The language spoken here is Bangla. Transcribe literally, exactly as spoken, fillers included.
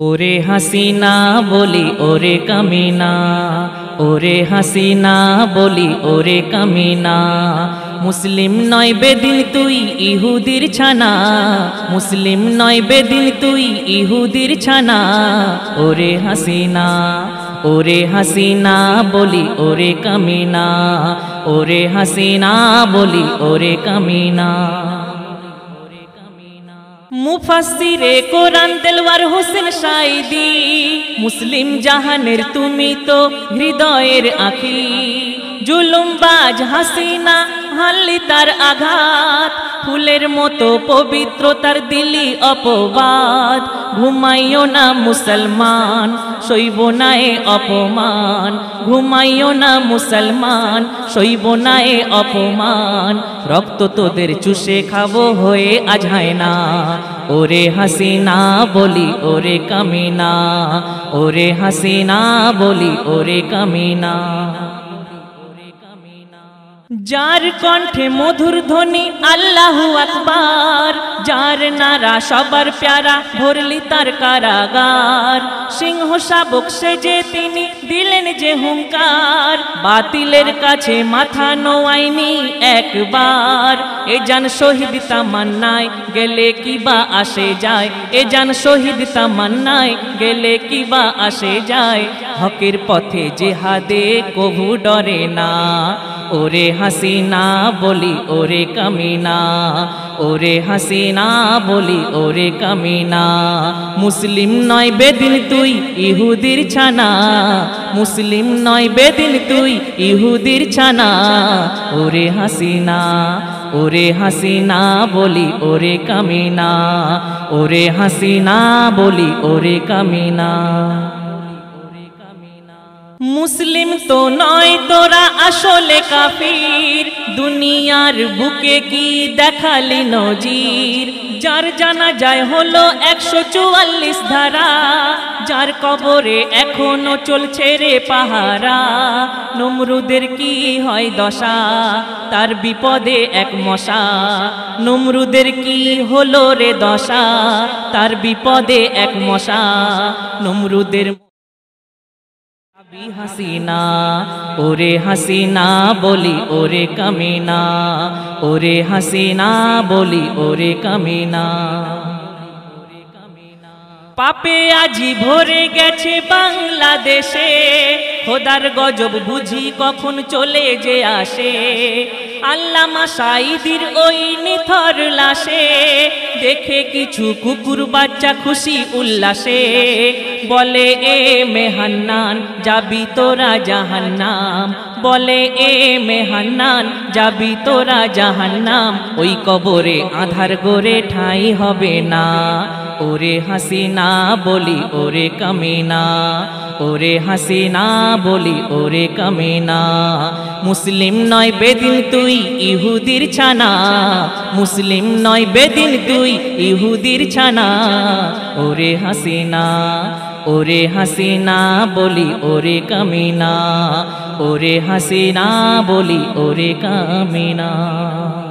ওরে হাসিনা বলি ওরে কামিনা, ওরে হাসিনা বলি ওরে কামিনা। মুসলিম নয় বেদিন তুই ইহুদির ছানা, মুসলিম নয় বেদিন তুই ইহুদির ছানা। ওরে হাসিনা, ওরে হাসিনা বলি ওরে কামিনা, ওরে হাসিনা বলি ওরে কামিনা। মুফাসসিরে কোরআন দেলওয়ার হোসেন সাইদি, মুসলিম জাহানের তুমি তো হৃদয়ের আঁখি। জুলুমবাজ হাসিনা হানলি তার আঘাত, ফুলের মতো পবিত্র তার দিলি অপবাদ। ঘুমাইও না মুসলমান, সইব না এ অপমান। ঘুমাইও না মুসলমান, সইব না এ অপমান। রক্ত তোদের চুষে খাবো হয়ে আজ হয় না। ওরে হাসিনা বলি ওরে কামিনা, ওরে হাসিনা বলি ওরে কামিনা। যার কণ্ঠে মধুর ধ্বনি আল্লাহু আকবার, যার নারা সবার প্যারা ভরলি তার কারাগার। সিংহ শাবক সেজে তিনি দিলেন যে হুঙ্কার, বাতিলের কাছে মাথা নোয়াইনি একবার। এ জান শহীদ তামান্নায় গেলে কিবা আসে যায়, এ জান শহীদ তামান্নায় গেলে কিবা আসে যায়। হকের পথে জেহাদে কভু ডরে না। ওরে হাসিনা বলি ওরে কামিনা, ওরে হাসিনা বলি ওরে কামিনা। মুসলিম নয় বেদিন তুই ইহুদির ছানা, মুসলিম নয় বেদিন তুই ইহুদির ছানা। ওরে হাসিনা, ওরে হাসিনা বলি ওরে কামিনা, ওরে হাসিনা বলি ওরে কামিনা। মুসলিম তো নয় তোরা আসলে কাফির, দুনিয়ার বুকে কি দেখালি নজির। যার জানা যায় হলো একশো চুয়াল্লিশ ধারা, যার কবরে এখনো চলছে রে পাহারা। নমরুদের কি হয় দশা, তার বিপদে এক মশা। নমরুদের কি হলো রে দশা, তার বিপদে এক মশা। নমরুদের হাসিনা, ওরে হাসিনা বলি ওরে কামিনা, ওরে হাসিনা বলি ওরে কামিনা। পাপে আজি ভরে গেছে বাংলাদেশে, খোদার গজব বুঝি কখন চলে যে আসে। আল্লামা সাঈদীর ওই নিথর লাশে, দেখে কিছু কুকুর বাচ্চা খুশি উল্লাসে। বলে এ মেহান্নান যাবি তোরা জাহান্নাম, বলে এ মেহান্নান যাবি তোরা জাহান্নাম। ওই কবরে আধার গড়ে ঠাঁই হবে না। ওরে হাসিনা বলি ওরে কামিনা, ওরে হাসিনা বলি ওরে কামিনা। মুসলিম নয় বেদিন তুই ইহুদির ছানা, মুসলিম নয় বেদিন তুই ইহুদির ছানা। ওরে হাসিনা, ওরে হাসিনা বলি ওরে কামিনা, ওরে হাসিনা বলি ওরে কামিনা।